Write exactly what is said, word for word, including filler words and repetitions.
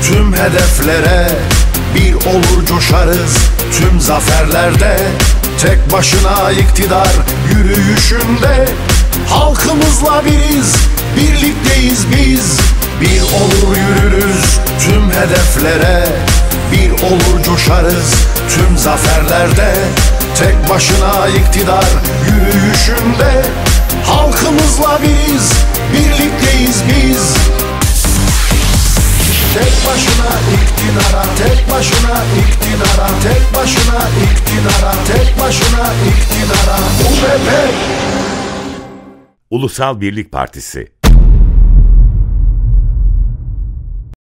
tüm hedeflere. Bir olur coşarız tüm zaferlerde. Tek başına iktidar yürüyüşünde. Halkımızla biriz, birlikteyiz biz. Bir olur yürürüz tüm hedeflere. Bir olur coşarız tüm zaferlerde. Tek başına iktidar yürüyüşünde. Halkımızla biriz, birlikteyiz biz. Tek başına iktidara, tek başına iktidara, tek başına iktidara, tek başına iktidara. U B P Ulusal Birlik Partisi.